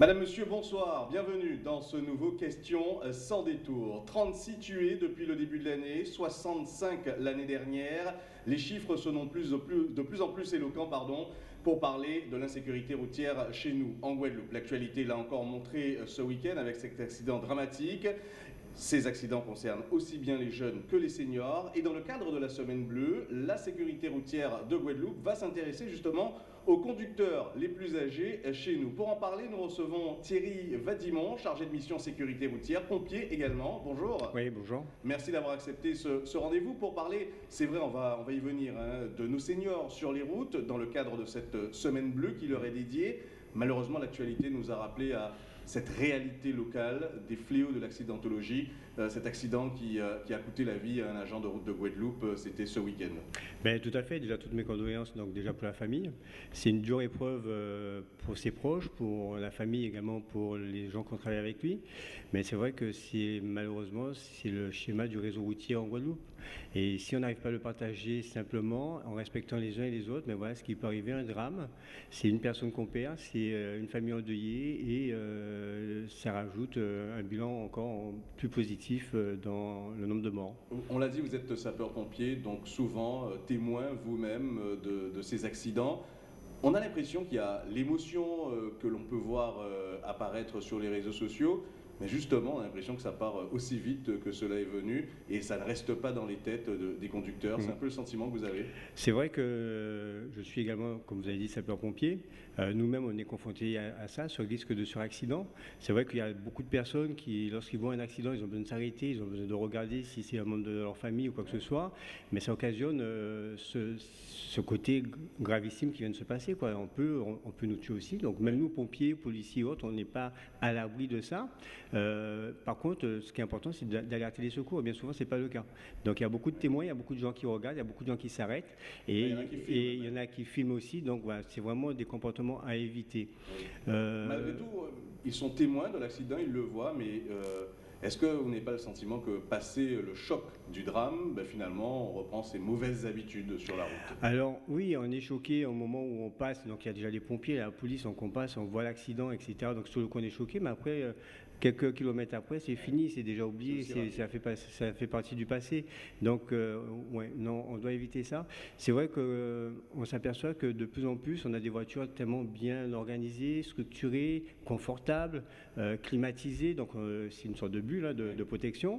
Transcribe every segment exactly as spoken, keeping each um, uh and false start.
Madame, Monsieur, bonsoir, bienvenue dans ce nouveau Question sans détour. trente-six tués depuis le début de l'année, soixante-cinq l'année dernière. Les chiffres sont de plus, de plus, de plus en plus éloquents pardon, pour parler de l'insécurité routière chez nous, en Guadeloupe. L'actualité l'a encore montré ce week-end avec cet accident dramatique. Ces accidents concernent aussi bien les jeunes que les seniors. Et dans le cadre de la Semaine Bleue, la sécurité routière de Guadeloupe va s'intéresser justement aux conducteurs les plus âgés chez nous. Pour en parler, nous recevons Thierry Vadimon, chargé de mission sécurité routière, pompier également. Bonjour. Oui, bonjour. Merci d'avoir accepté ce, ce rendez-vous pour parler, c'est vrai, on va, on va y venir, hein, de nos seniors sur les routes dans le cadre de cette Semaine Bleue qui leur est dédiée. Malheureusement, l'actualité nous a rappelé à cette réalité locale des fléaux de l'accidentologie, euh, cet accident qui, euh, qui a coûté la vie à un agent de route de Guadeloupe, euh, c'était ce week-end. Ben, tout à fait, déjà toutes mes condoléances donc déjà pour la famille. C'est une dure épreuve euh, pour ses proches, pour la famille également, pour les gens qui ont travaillé avec lui. Mais c'est vrai que c'est malheureusement c'est le schéma du réseau routier en Guadeloupe. Et si on n'arrive pas à le partager simplement en respectant les uns et les autres, mais voilà ce qui peut arriver, un drame. C'est une personne qu'on perd, c'est euh, une famille endeuillée et euh, ça rajoute euh, un bilan encore plus positif euh, dans le nombre de morts. On l'a dit, vous êtes sapeur-pompier, donc souvent euh, témoin vous-même euh, de, de ces accidents. On a l'impression qu'il y a l'émotion euh, que l'on peut voir euh, apparaître sur les réseaux sociaux, mais justement, on a l'impression que ça part aussi vite que cela est venu et ça ne reste pas dans les têtes de, des conducteurs. C'est un peu le sentiment que vous avez. C'est vrai que je suis également, comme vous avez dit, sapeur-pompier. Euh, nous-mêmes, on est confrontés à, à ça, sur le risque de suraccident. C'est vrai qu'il y a beaucoup de personnes qui, lorsqu'ils voient un accident, ils ont besoin de s'arrêter, ils ont besoin de regarder si c'est un membre de leur famille ou quoi que ce soit. Mais ça occasionne euh, ce, ce côté gravissime qui vient de se passer, quoi. On peut, on, on peut nous tuer aussi. Donc même nous, pompiers, policiers et autres, on n'est pas à l'abri de ça. Euh, par contre, ce qui est important, c'est d'alerter les secours. Et bien souvent, c'est pas le cas. Donc il y a beaucoup de témoins, il y a beaucoup de gens qui regardent, il y a beaucoup de gens qui s'arrêtent, et il y, filment, et il y en a qui filment aussi. Donc voilà, c'est vraiment des comportements à éviter. Oui. Euh, Malgré tout, ils sont témoins de l'accident, ils le voient, mais euh, est-ce que vous n'avez pas le sentiment que passé le choc du drame, ben finalement, on reprend ses mauvaises habitudes sur la route? Alors oui, on est choqué au moment où on passe. Donc il y a déjà les pompiers, la police, on passe, on voit l'accident, et cetera. Donc sur le coup, on est choqué, mais après, euh, quelques kilomètres après, c'est fini, c'est déjà oublié, c'est, ça, fait pas, ça fait partie du passé. Donc euh, ouais, non, on doit éviter ça. C'est vrai qu'on euh, s'aperçoit que de plus en plus, on a des voitures tellement bien organisées, structurées, confortables, euh, climatisées. Donc euh, c'est une sorte de bulle hein, de, de protection.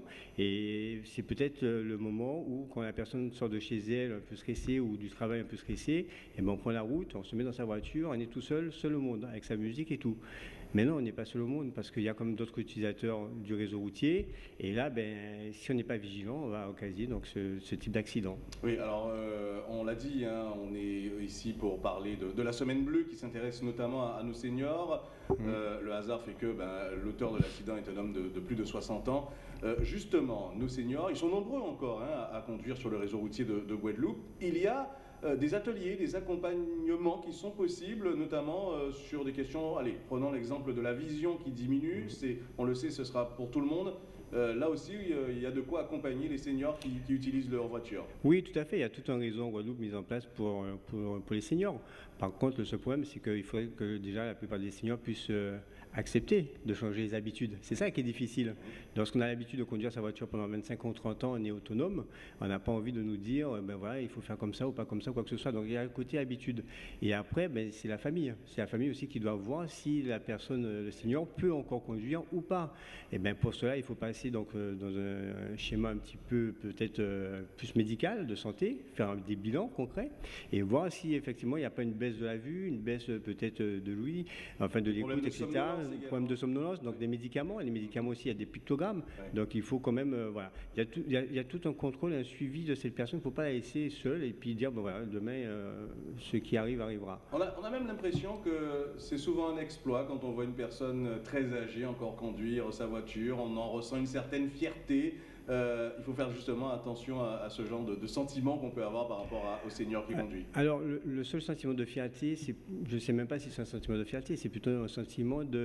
Et c'est peut-être le moment où, quand la personne sort de chez elle un peu stressée ou du travail un peu stressé, et ben on prend la route, on se met dans sa voiture, on est tout seul, seul au monde, avec sa musique et tout. Mais non, on n'est pas seul au monde, parce qu'il y a comme d'autres utilisateurs du réseau routier, et là, ben, si on n'est pas vigilant, on va occasionner donc, ce, ce type d'accident. Oui, alors euh, on l'a dit, hein, on est ici pour parler de, de la Semaine Bleue qui s'intéresse notamment à, à nos seniors. Mmh. Euh, le hasard fait que ben, l'auteur de l'accident est un homme de, de plus de soixante ans. Euh, justement, nos seniors, ils sont nombreux encore hein, à, à conduire sur le réseau routier de, de Guadeloupe. Il y a euh, des ateliers, des accompagnements qui sont possibles, notamment euh, sur des questions, allez, prenons l'exemple de la vision qui diminue, c'est, on le sait, ce sera pour tout le monde. Euh, là aussi, euh, il y a de quoi accompagner les seniors qui, qui utilisent leur voiture. Oui, tout à fait. Il y a tout un réseau en Guadeloupe mis en place pour, pour, pour les seniors. Par contre, le seul problème, c'est qu'il faudrait que déjà la plupart des seniors puissent euh, accepter de changer les habitudes. C'est ça qui est difficile. Lorsqu'on a l'habitude de conduire sa voiture pendant vingt-cinq ou trente ans, on est autonome, on n'a pas envie de nous dire, ben voilà, il faut faire comme ça ou pas comme ça, quoi que ce soit. Donc il y a le côté habitude. Et après, ben, c'est la famille. C'est la famille aussi qui doit voir si la personne, le senior, peut encore conduire ou pas. Et bien pour cela, il faut passer donc, euh, dans un, un schéma un petit peu peut-être euh, plus médical, de santé, faire des bilans concrets et voir si effectivement il n'y a pas une baisse de la vue, une baisse peut-être de l'ouïe, enfin de l'écoute, et cetera. Problème de somnolence, donc des médicaments. Et les médicaments aussi, il y a des pictogrammes. Ouais. Donc il faut quand même, euh, voilà. Il y, a tout, il, y a, il y a tout un contrôle et un suivi de cette personne. Il ne faut pas la laisser seule et puis dire, bon voilà, demain, euh, ce qui arrive, arrivera. On a, on a même l'impression que c'est souvent un exploit quand on voit une personne très âgée encore conduire sa voiture. On en ressent une certaine fierté. Euh, il faut faire justement attention à, à ce genre de, de sentiments qu'on peut avoir par rapport à, aux seniors qui conduisent. Alors, le, le seul sentiment de fierté, c'est, je ne sais même pas si c'est un sentiment de fierté, c'est plutôt un sentiment de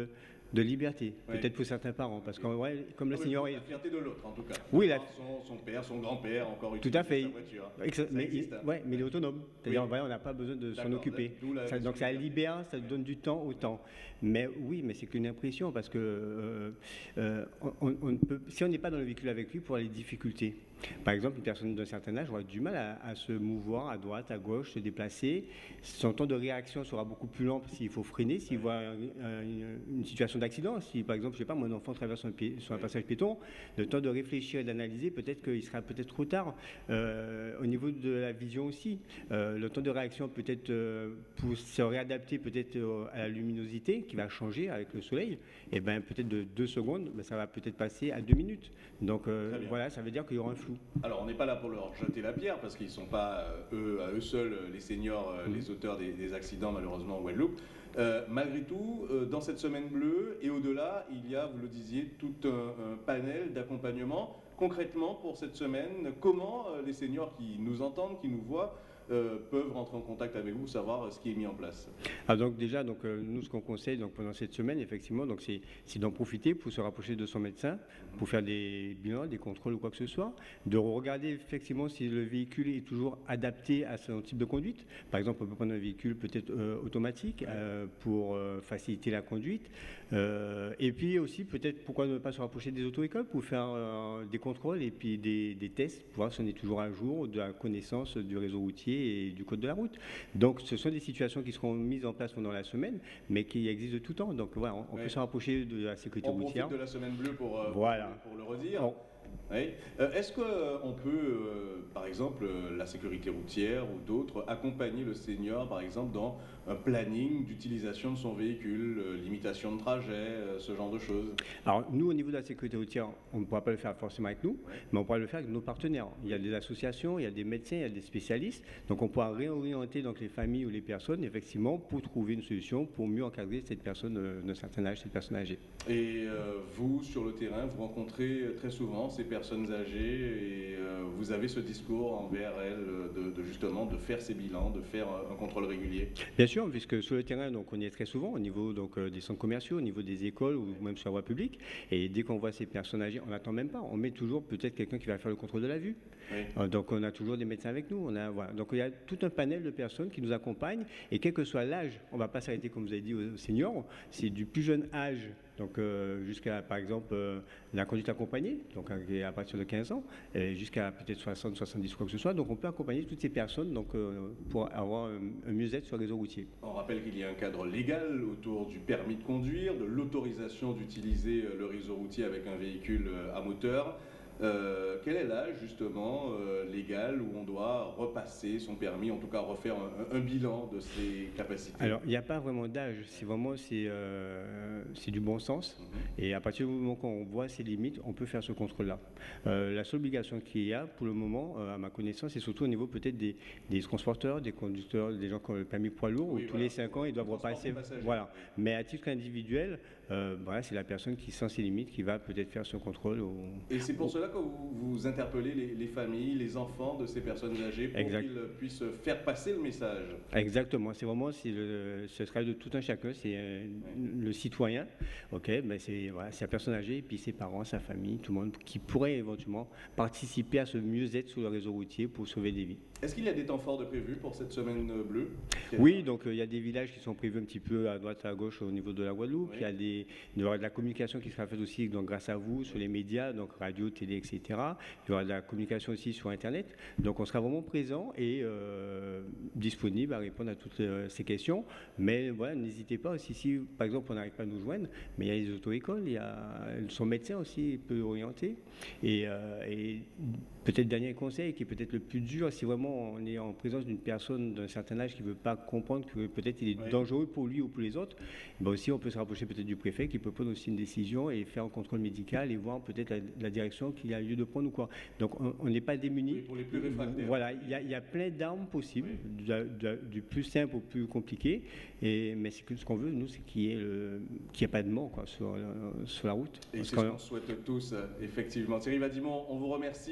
de liberté, Ouais. peut-être pour certains parents, parce que ouais, comme le Ah oui, senior la est... fierté de l'autre, en tout cas. Oui, De la- voir Son, son père, son grand-père encore Tout utiliser à fait. sa voiture. Exa- Ça mais, existe, il, hein. ouais, mais il est autonome. C'est-à-dire, Oui. voilà, on n'a pas besoin de s'en D'accord, occuper. d'où la Ça- donc notion ça de liberté. libère, ça donne du temps au temps. Mais oui, mais c'est qu'une impression, parce que euh, euh, on, on ne peut, si on n'est pas dans le véhicule avec lui, pour les difficultés. Par exemple, une personne d'un certain âge aura du mal à, à se mouvoir à droite, à gauche, se déplacer. Son temps de réaction sera beaucoup plus lent s'il faut freiner, s'il voit un- un- une, une situation d'accident. Si, par exemple, je sais pas, mon enfant traverse un pied- sur un passage piéton, le temps de réfléchir et d'analyser, peut-être qu'il sera peut-être trop tard. Euh, au niveau de la vision aussi, euh, le temps de réaction peut-être euh, pour se réadapter peut-être euh, à la luminosité qui va changer avec le soleil, et ben peut-être de deux secondes, ben, ça va peut-être passer à deux minutes. Donc euh, Très bien. voilà, ça veut dire qu'il y aura un flou. Alors, on n'est pas là pour leur jeter la pierre, parce qu'ils ne sont pas, euh, eux, à eux seuls, euh, les seniors, euh, Mhm. les auteurs des, des accidents, malheureusement, en Guadeloupe. Euh, malgré tout, euh, dans cette semaine bleue et au-delà, il y a, vous le disiez, tout un, un panel d'accompagnement. Concrètement, pour cette semaine, comment euh, les seniors qui nous entendent, qui nous voient, euh, peuvent rentrer en contact avec vous, savoir euh, ce qui est mis en place? Ah, donc déjà, donc, euh, nous, ce qu'on conseille donc, pendant cette semaine, effectivement, donc, c'est, c'est d'en profiter pour se rapprocher de son médecin, pour faire des bilans, des contrôles ou quoi que ce soit, de regarder effectivement si le véhicule est toujours adapté à son type de conduite. Par exemple, on peut prendre un véhicule peut-être euh, automatique euh, pour euh, faciliter la conduite. Euh, et puis aussi, peut-être, pourquoi ne pas se rapprocher des auto-écoles pour faire euh, des contrôles et puis des, des tests, pour voir si on est toujours à jour de la connaissance du réseau routier et du code de la route. Donc, ce sont des situations qui seront mises en place pendant la semaine, mais qui existent de tout temps. Donc, voilà, on, on Oui. peut se rapprocher de la sécurité On routière. profite de la semaine bleue pour, euh, Voilà. pour, pour le redire. On- Oui. Euh, Est-ce qu'on peut, euh, par exemple, euh, la sécurité routière ou d'autres, accompagner le senior, par exemple, dans un planning d'utilisation de son véhicule, euh, limitation de trajet, euh, ce genre de choses? Alors, nous, au niveau de la sécurité routière, on ne pourra pas le faire forcément avec nous, Ouais. mais on pourra le faire avec nos partenaires. Il y a des associations, il y a des médecins, il y a des spécialistes. Donc, on pourra réorienter donc, les familles ou les personnes, effectivement, pour trouver une solution pour mieux encadrer cette personne euh, d'un certain âge, cette personne âgée. Et euh, vous, sur le terrain, vous rencontrez euh, très souvent ces personnes âgées et euh, vous avez ce discours envers elles euh, de, de justement de faire ces bilans, de faire euh, un contrôle régulier. Bien sûr, puisque sur le terrain, donc, on y est très souvent, au niveau donc, euh, des centres commerciaux, au niveau des écoles ou même sur la voie publique. Et dès qu'on voit ces personnes âgées, on n'attend même pas. On met toujours peut-être quelqu'un qui va faire le contrôle de la vue. Oui. Euh, donc, on a toujours des médecins avec nous. On a, voilà. Donc, il y a tout un panel de personnes qui nous accompagnent. Et quel que soit l'âge, on ne va pas s'arrêter, comme vous avez dit, aux seniors. C'est du plus jeune âge, donc euh, jusqu'à, par exemple, euh, la conduite accompagnée, donc euh, à partir de quinze ans, et jusqu'à peut-être soixante, soixante-dix, quoi que ce soit. Donc, on peut accompagner toutes ces personnes donc, euh, pour avoir un, un mieux-être sur le réseau routier. On rappelle qu'il y a un cadre légal autour du permis de conduire, de l'autorisation d'utiliser euh, le réseau routier avec un véhicule euh, à moteur. Euh, quel est l'âge justement euh, légal où on doit repasser son permis, en tout cas refaire un, un bilan de ses capacités? Alors, il n'y a pas vraiment d'âge, c'est vraiment c'est, euh, c'est du bon sens. Mhm. Et à partir du moment qu'on voit ses limites, on peut faire ce contrôle-là. Euh, la seule obligation qu'il y a pour le moment, euh, à ma connaissance, c'est surtout au niveau peut-être des, des transporteurs, des conducteurs, des gens qui ont le permis poids lourd, Oui, où tous voilà. les cinq ans, ils doivent Transport repasser. de passagers. Voilà. Mais à titre individuel, euh, voilà, c'est la personne qui sent ses limites qui va peut-être faire ce contrôle. Au... Et c'est pour cela que vous, vous interpellez les, les familles, les enfants de ces personnes âgées pour Exact. qu'ils puissent faire passer le message. Exactement, c'est vraiment c'est le, ce travail de tout un chacun, c'est euh, le citoyen, ok, ben c'est voilà, c'est la personne âgée, et puis ses parents, sa famille, tout le monde qui pourrait éventuellement participer à ce mieux-être sur le réseau routier pour sauver des vies. Est-ce qu'il y a des temps forts de prévus pour cette semaine bleue? Oui, donc euh, il y a des villages qui sont prévus un petit peu à droite, à gauche au niveau de la Guadeloupe. Oui. Il y a des, il y aura de la communication qui sera faite aussi donc, grâce à vous sur les médias, donc radio, télé, et cetera. Il y aura de la communication aussi sur Internet. Donc on sera vraiment présent et euh, disponible à répondre à toutes euh, ces questions. Mais voilà, n'hésitez pas aussi si par exemple on n'arrive pas à nous joindre, mais il y a les auto-écoles, il y a son médecin aussi peut orienter. Et, euh, et peut-être dernier conseil qui est peut-être le plus dur, si vraiment on est en présence d'une personne d'un certain âge qui ne veut pas comprendre que peut-être il est Oui. dangereux pour lui ou pour les autres, ben aussi on peut se rapprocher peut-être du préfet qui peut prendre aussi une décision et faire un contrôle médical et voir peut-être la, la direction qu'il a lieu de prendre ou quoi. Donc on on n'est pas démunis. Oui, pour les plus réfractaires. Voilà, il y, a, il y a plein d'armes possibles, du, du- du plus simple au plus compliqué. Et, mais c'est que ce qu'on veut, nous, c'est qu'il n'y ait, le- qu'il y ait pas de mort quoi, sur, sur la route. Et Parce c'est ce qu'on- qu'on souhaite tous, euh, effectivement. Thierry Vadimon, on vous remercie euh, pour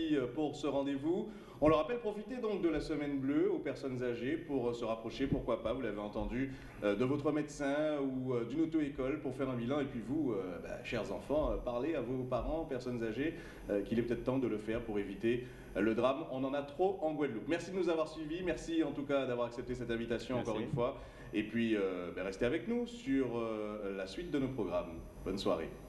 pour ce rendez-vous. On le rappelle, profitez donc de la semaine bleue aux personnes âgées pour se rapprocher, pourquoi pas, vous l'avez entendu, euh, de votre médecin ou euh, d'une auto-école pour faire un bilan. Et puis vous, euh, bah, chers enfants, euh, parlez à vos parents, personnes âgées, euh, qu'il est peut-être temps de le faire pour éviter euh, le drame. On en a trop en Guadeloupe. Merci de nous avoir suivis, merci en tout cas d'avoir accepté cette invitation merci. Encore une fois. Et puis, euh, bah, restez avec nous sur euh, la suite de nos programmes. Bonne soirée.